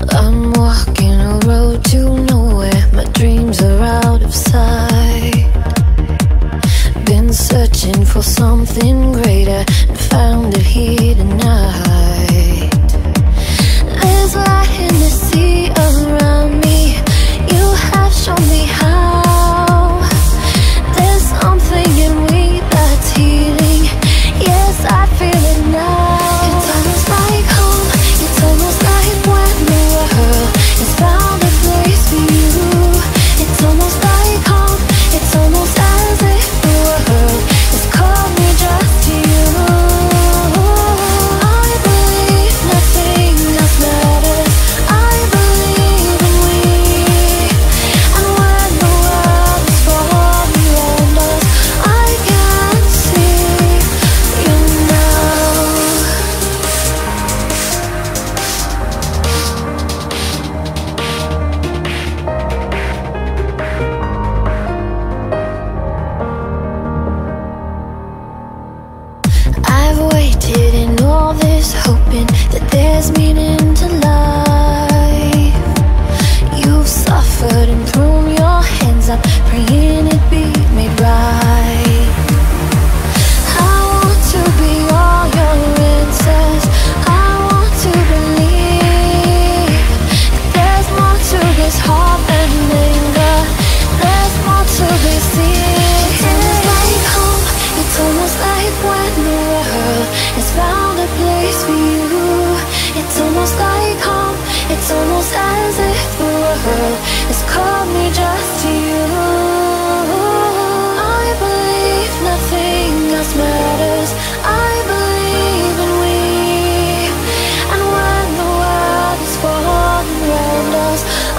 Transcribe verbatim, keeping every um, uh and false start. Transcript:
I'm walking a road to nowhere. My dreams are out of sight. Been searching for something greater and found it here tonight. There's light in the sea around me. You have shown me how. There's something in me that's healing. Yes, I feel it now. It's almost like home. It's almost like when the world has found a place for you. It's almost like home. It's almost as if the world has called me just to you. I believe nothing else matters. I believe in we. And when the world is falling around us, I can see you now. I've waited in all this, hoping that there's meaning to life. You've suffered and thrown your hands up, praying it be made right. I want to be all your answers. I want to believe that there's more to this heart than anger. There's more to be seen. It's almost like home. It's almost like when the world has found a place for you. It's almost like home. It's almost as if the world has called me just to you. I believe nothing else matters. I believe in we. And when the world is falling around us,